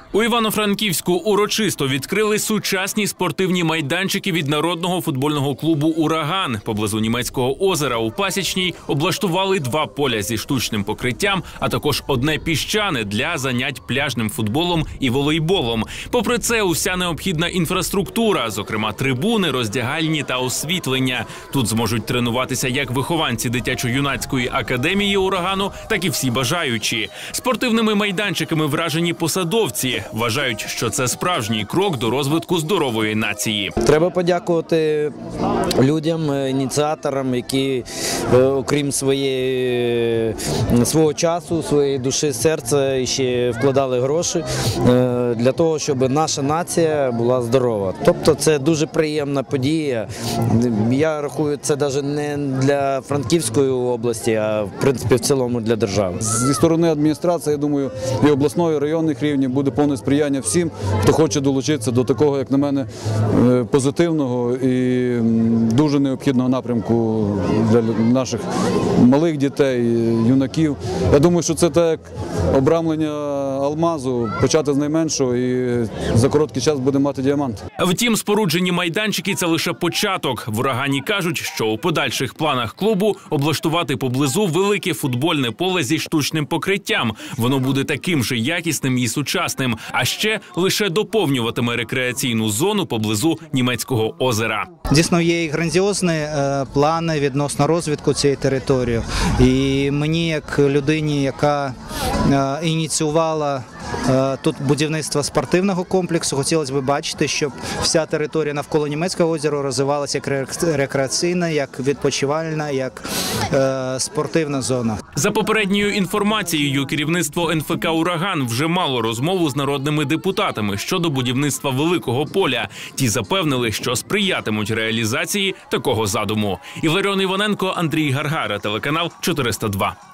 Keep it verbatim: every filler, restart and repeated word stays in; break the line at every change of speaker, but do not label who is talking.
У Івано-Франківську урочисто відкрили сучасні спортивні майданчики від народного футбольного клубу «Ураган». Поблизу Німецького озера у Пасічній облаштували два поля зі штучним покриттям, а також одне піщане для занять пляжним футболом і волейболом. Попри це, уся необхідна інфраструктура, зокрема трибуни, роздягальні та освітлення. Тут зможуть тренуватися як вихованці дитячо-юнацької академії «Урагану», так і всі бажаючі. Спортивними майданчиками вражені посадовці. Вважають, що це справжній крок до розвитку здорової нації.
Треба подякувати людям, ініціаторам, які, окрім своєї, свого часу, своєї душі, серця, ще вкладали гроші для того, щоб наша нація була здорова. Тобто це дуже приємна подія. Я рахую, це навіть не для Франківської області, а в принципі в цілому для держави.
Зі сторони адміністрації, я думаю, і обласної, і районних рівнів буде повне сприяння всім, хто хоче долучитися до такого, як на мене, позитивного і дуже необхідного напрямку для наших малих дітей, юнаків. Я думаю, що це так обрамлення алмазу, почати з найменшого і за короткий час буде мати діамант.
Втім, споруджені майданчики – це лише початок. В «Урагані» кажуть, що у подальших планах клубу облаштувати поблизу велике футбольне поле зі штучним покриттям. Воно буде таким же якісним і сучасним, а ще лише доповнюватиме рекреаційну зону поблизу Німецького озера.
Дійсно, є і грандіозні е, плани відносно розвитку цієї території. І мені, як людині, яка е, ініціювала тут будівництво спортивного комплексу, хотілося б бачити, щоб вся територія навколо Німецького озера розвивалася як рекреаційна, як відпочивальна, як е, спортивна зона.
За попередньою інформацією, керівництво ен фе ка «Ураган» вже мало розмову з народними депутатами щодо будівництва великого поля. Ті запевнили, що сприятимуть реалізації такого задуму. Іларіон Іваненко, Андрій Гаргара, телеканал чотириста два.